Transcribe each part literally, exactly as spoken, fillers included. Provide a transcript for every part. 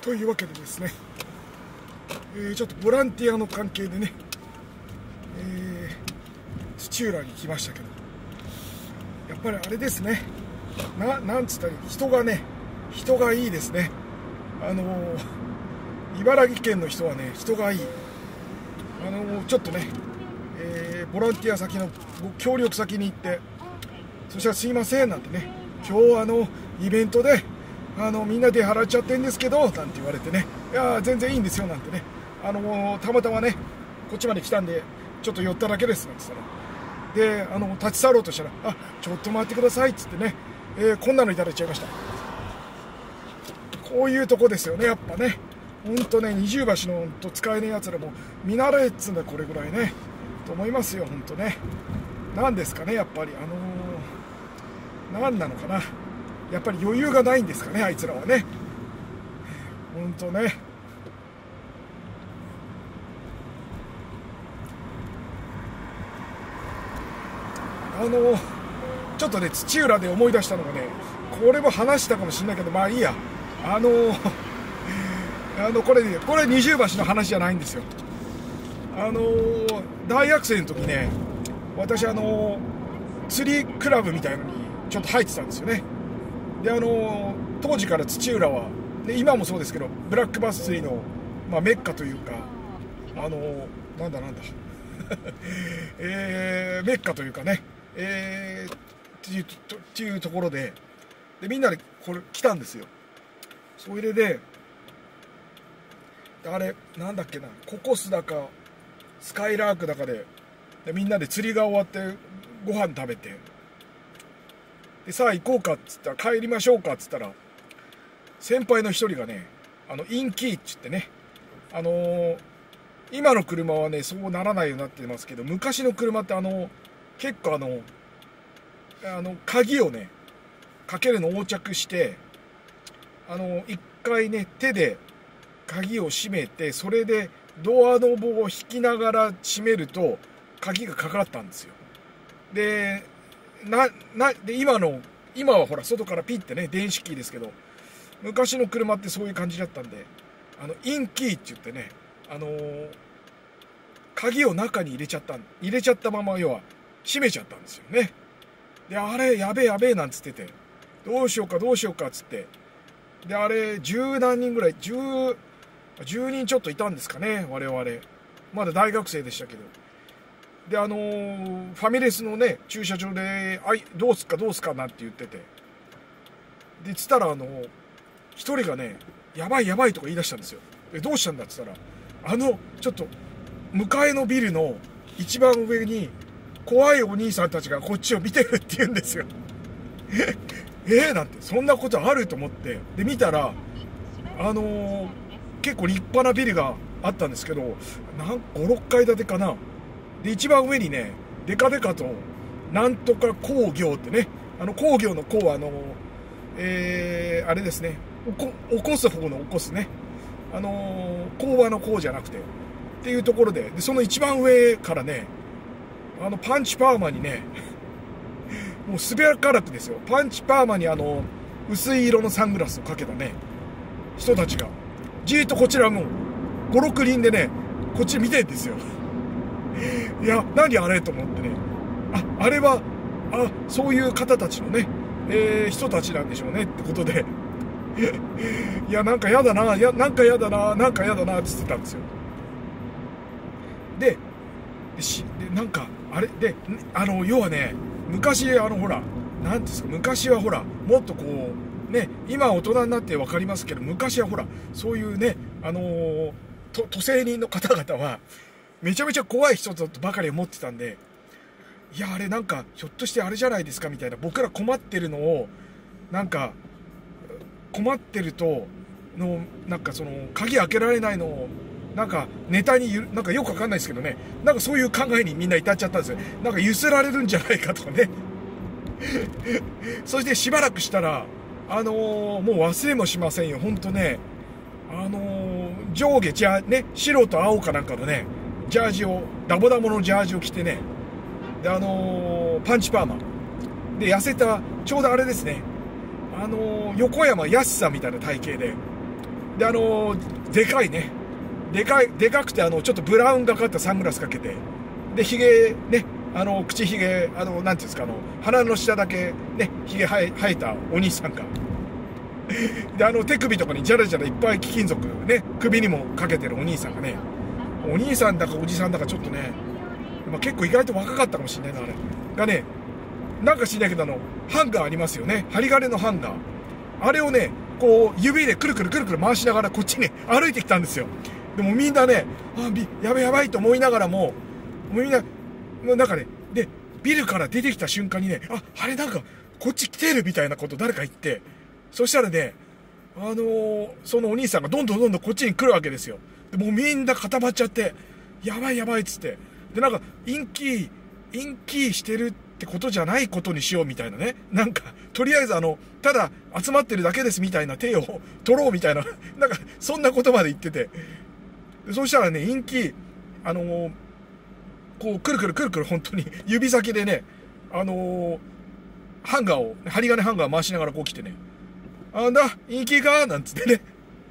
というわけでですね、えー、ちょっとボランティアの関係でね、えー、土浦に来ましたけど、やっぱりあれですね、ななんつったらいい、人がね、人がいいですね。あのー、茨城県の人はね、人がいい。あのー、ちょっとね、えー、ボランティア先の協力先に行って、そしたらすいませんなんてね、今日あのイベントであのみんなで払っちゃってんですけどなんて言われてね、いや全然いいんですよなんてね、あのたまたまねこっちまで来たんでちょっと寄っただけですなんて言ったら、であの立ち去ろうとしたら、あちょっと待ってくださいっつってね、えー、こんなのいただいちゃいました。こういうとこですよね、やっぱね。ほんとね、二重橋のと使えねえやつらも見習えっつうんだ、これぐらいねと思いますよ、ほんとね。なんですかね、やっぱりあのー、何なのかな、やっぱり余裕がないんですかね、あいつらはね。ほんとね。あのー、ちょっとね、土浦で思い出したのがね、これも話したかもしれないけど、まあいいや。あのー、あのこれね、これ二重橋の話じゃないんですよ。あのー、大学生の時ね、私あのー、釣りクラブみたいのにちょっと入ってたんですよね。であのー、当時から土浦はで今もそうですけど、ブラックバス釣りの、まあ、メッカというか、あのー、なんだなんだえー、メッカというかね、えー、っていうと、っていうところで、でみんなでこれ来たんですよ。それであれなんだっけな、ココスだかスカイラークだかで、でみんなで釣りが終わってご飯食べて、でさあ行こうかっつったら、帰りましょうかっつったら、先輩の一人がね、あのインキーっつってね、あのー、今の車はねそうならないようになってますけど、昔の車ってあの結構あのあの鍵をねかけるの横着して、あの一回ね手で鍵を閉めて、それでドアノブを引きながら閉めると鍵がかかったんですよ。でななで今の今はほら外からピッてね電子キーですけど、昔の車ってそういう感じだったんで、あのインキーって言ってね、あのー、鍵を中に入れちゃった入れちゃったまま要は閉めちゃったんですよね。であれやべえやべえなんつってて、どうしようかどうしようかっつって、であれ十何人ぐらい十10人ちょっといたんですかね、我々まだ大学生でしたけど。であのー、ファミレスのね駐車場で「あいどうすっかどうすか」なんて言ってて、でつったらあの一人がね「やばいやばい」とか言い出したんですよ。えどうしたんだっつったら、あのちょっと向かいのビルの一番上に怖いお兄さんたちがこっちを見てるって言うんですよえーなんて、そんなことあると思って、で見たらあのー、結構立派なビルがあったんですけど、なんごろっかい建てかな。で一番上にねデカデカとなんとか工業ってね、あの工業の工はあのえー、あれですね、起こす方の起こすね、あのー、工場の工じゃなくてっていうところで、でその一番上からね、あのパンチパーマにねもうすべからくですよ、パンチパーマにあの薄い色のサングラスをかけたね人たちがじーっとこちらもごろくにんでねこっち見てるんですよいや何あれと思ってね、ああれはあそういう方たちのね、えー、人たちなんでしょうねってことでいやなんかやだな、いやなんかやだな、なんかやだなって言ってたんですよ。でしでなんかあれであの要はね、昔あのほらなんですか、昔はほらもっとこうね、今大人になって分かりますけど、昔はほらそういうね、あのー、と都政人の方々はめちゃめちゃ怖い人だとばかり思ってたんで、いやあれなんかひょっとしてあれじゃないですかみたいな、僕ら困ってるのをなんか困ってるとのなんかその鍵開けられないのをなんかネタになんかよくわかんないですけどね、なんかそういう考えにみんな至っちゃったんですよ。なんかゆすられるんじゃないかとかねそしてしばらくしたらあのー、もう忘れもしませんよ、ほんとね、あのー、上下じゃね白と青かなんかのねジャージをダボダボのジャージを着てね、であのー、パンチパーマで痩せた、ちょうどあれですね、あのー、横山やすさんみたいな体型で、 であのでかいね、でかいでかくてあのちょっとブラウンがかったサングラスかけて、でひげね、あの口ひげ、あのなんていうんですか、あの鼻の下だけねひげ生え生えたお兄さんがであの手首とかにジャラジャラいっぱい貴金属ね首にもかけてるお兄さんがね、お兄さんだかおじさんだかちょっとね、まあ、結構意外と若かったかもしれないな、あれがね、なんか知んないけどあのハンガーありますよね、針金のハンガー、あれをねこう指でくるくるくるくる回しながらこっちに歩いてきたんですよ。でもみんなね、あやばいやばいと思いながらも、もうみんななんかね、でビルから出てきた瞬間にね、ああれなんかこっち来てるみたいなこと誰か言って、そしたらね、あのー、そのお兄さんがどんどんどんどんこっちに来るわけですよ。でもうみんな固まっちゃって、やばいやばいっつって、でなんか陰気陰気してるってことじゃないことにしようみたいなね、なんかとりあえずあのただ集まってるだけですみたいな手を取ろうみたいななんかそんなことまで言ってて、そうしたらね、陰気あのー、こうくるくるくるくる本当に指先でね、あのー、ハンガーを針金ハンガー回しながらこう来てね、あんだ陰気かなんつってね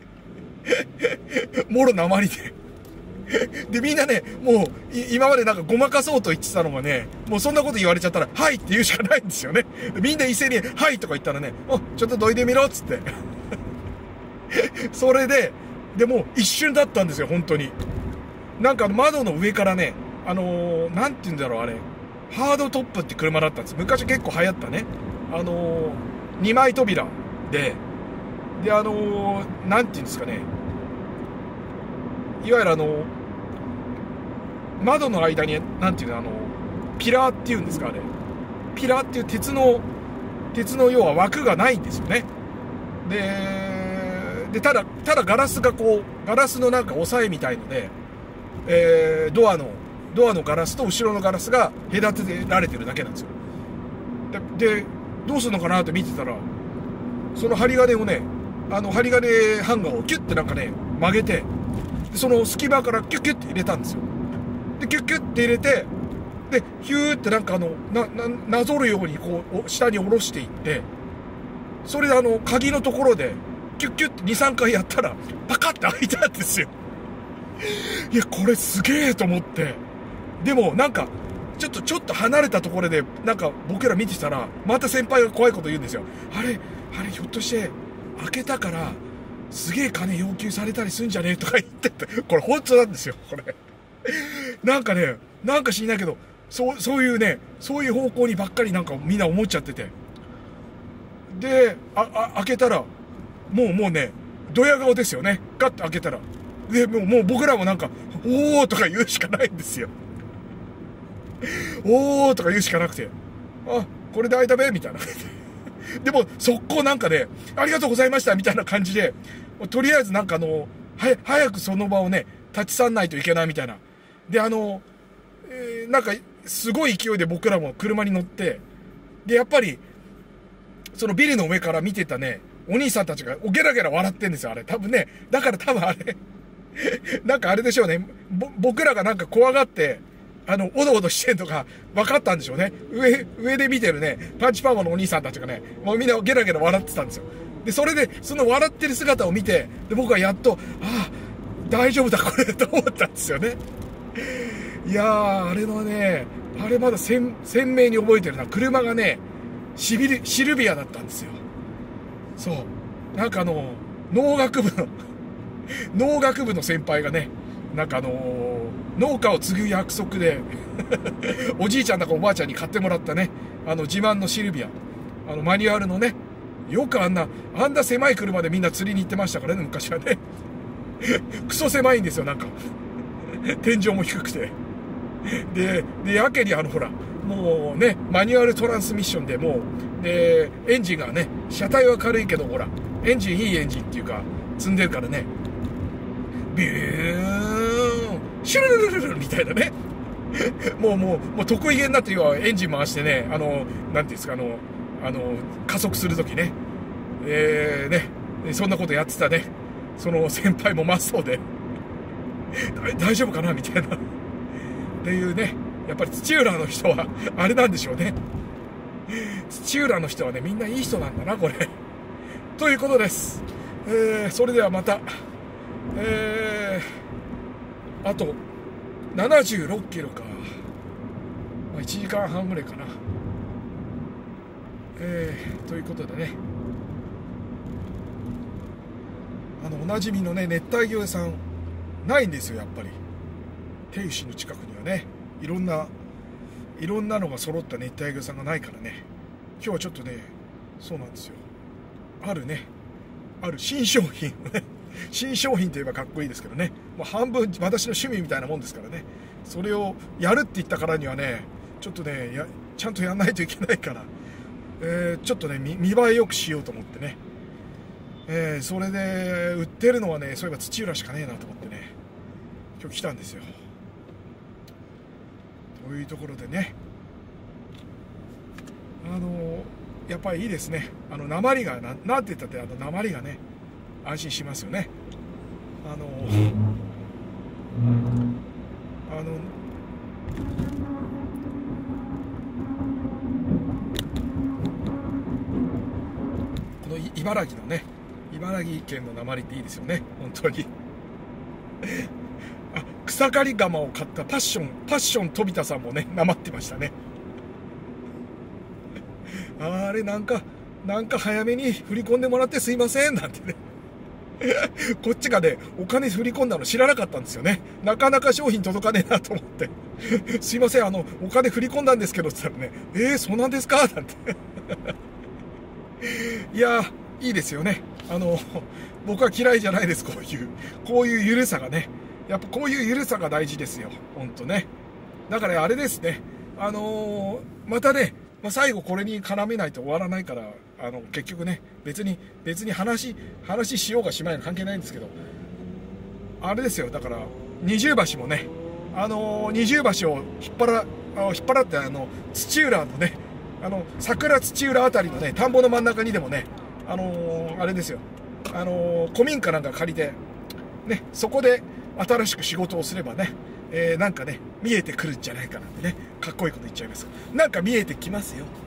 もろなまりででみんなね、もう今までなんかごまかそうと言ってたのがね、もうそんなこと言われちゃったらはいって言うしかないんですよね。みんな一斉にはいとか言ったらね、おちょっとどいてみろっつってそれででも一瞬だったんですよ本当に。なんか窓の上からね、あのー、なんて言うんだろう、あれハードトップって車だったんです。昔結構流行ったね、あのー、にまい扉でであのー、なんて言うんですかね、いわゆるあの窓の間になんていうの、あのピラーっていうんですか、あれピラーっていう鉄の鉄の要は枠がないんですよね。ででただただガラスがこうガラスのなんか押さえみたいので、えー、ドアのドアのガラスと後ろのガラスが隔てられてるだけなんですよ。で、でどうするのかなって見てたら、その針金をね、あの針金ハンガーをキュッてなんかね曲げて、その隙間からキュッキュッて入れたんですよ。でキュッキュッて入れて、でヒューってなんかあのなななぞるようにこう下に下ろしていって、それであの鍵のところでキュッキュッてにさんかいやったらパカッて開いたんですよ。いやこれすげえと思って、でもなんかちょっとちょっと離れたところでなんか僕ら見てたら、また先輩が怖いこと言うんですよ。あれあれひょっとして開けたからすげえ金要求されたりすんじゃねえとか言ってて、これ本当なんですよこれなんかね、なんか知んないけど、そうそういうね、そういう方向にばっかりなんかみんな思っちゃってて、でああ開けたらもうもうねドヤ顔ですよね。ガッと開けたら、でもうもう僕らもなんかおーとか言うしかないんですよおーとか言うしかなくて、あこれで開いたべみたいなでも速攻なんかね、ありがとうございましたみたいな感じで、とりあえずなんかあのは早くその場をね立ち去んないといけないみたいな。であの、えー、なんかすごい勢いで僕らも車に乗って、でやっぱりそのビルの上から見てたねお兄さんたちがゲラゲラ笑ってんですよ、あれ多分ね。だから多分あれなんかあれでしょうね、僕らがなんか怖がってあのおどおどしてんとか分かったんでしょうね。上上で見てるねパンチパーマのお兄さんたちがね、もうみんなゲラゲラ笑ってたんですよ。でそれでその笑ってる姿を見て、で僕はやっとああ大丈夫だこれと思ったんですよね。いやーあれのね、あれまだ鮮明に覚えてるな。車がねシビリシルビアだったんですよ。そうなんかあの農学部の農学部の先輩がね、なんかあのー、農家を継ぐ約束でおじいちゃんだかおばあちゃんに買ってもらったね、あの自慢のシルビア、あのマニュアルのね、よくあんなあんな狭い車でみんな釣りに行ってましたからね昔はねクソ狭いんですよ、なんか天井も低くて、ででやけにあのほらもうねマニュアルトランスミッションでもうでエンジンがね、車体は軽いけどほらエンジンいいエンジンっていうか積んでるからね、ビューンシュルルルルルみたいなねもうもうもう得意げになって要はエンジン回してね、あのなんていうんですか、あのあの加速するときね、えー、ねそんなことやってたね、その先輩も真っそうで大丈夫かなみたいなっていうね。やっぱり土浦の人はあれなんでしょうね、土浦の人はねみんないい人なんだなこれということです。 えー、それではまた、えー、あとななじゅうろっキロか、まあ、いちじかんはんぐらいかな。えー、ということでね、あのおなじみのね熱帯魚屋さんないんですよ、やっぱり手牛の近くにはね。いろんないろんなのが揃った熱帯魚屋さんがないからね、今日はちょっとね、そうなんですよ、あるねある新商品をね新商品といえばかっこいいですけどね、もう半分私の趣味みたいなもんですからね、それをやるって言ったからにはね、ちょっとねやちゃんとやんないといけないから、えー、ちょっとね 見, 見栄えよくしようと思ってね、えー、それで売ってるのはね、そういえば土浦しかねえなと思ってね、今日来たんですよ。というところでね、あのやっぱりいいですね、あの訛りが な, なんて言ったって、あの訛りがね安心しますよね。あのあのこの茨城のね、茨城県の訛りっていいですよね、本当にあ、草刈り鎌を買ったパッションパッション飛田さんもね、なまってましたねあれ、なんかなんか早めに振り込んでもらってすいませんなんてねこっちがねお金振り込んだの知らなかったんですよね。なかなか商品届かねえなと思ってすいません、あのお金振り込んだんですけどって言ったらね、えー、そうなんですかなんていやいいですよね、あの僕は嫌いじゃないです。こういうこういうゆるさがね、やっぱこういうゆるさが大事ですよ、本当ね。だからあれですね、あのー、またね、まあ、最後これに絡めないと終わらないから、あの結局ね、別に別に話話しようがしまいが関係ないんですけど、あれですよ、だから二重橋もね、あのー、二重橋を引っ張らあの引っ張らってあの土浦のね、あの桜土浦あたりのね田んぼの真ん中にでもね、あのー、あれですよ、あのー、古民家なんか借りてね、そこで新しく仕事をすればね、えー、なんかね見えてくるんじゃないかなんてね、かっこいいこと言っちゃいます。なんか見えてきますよ。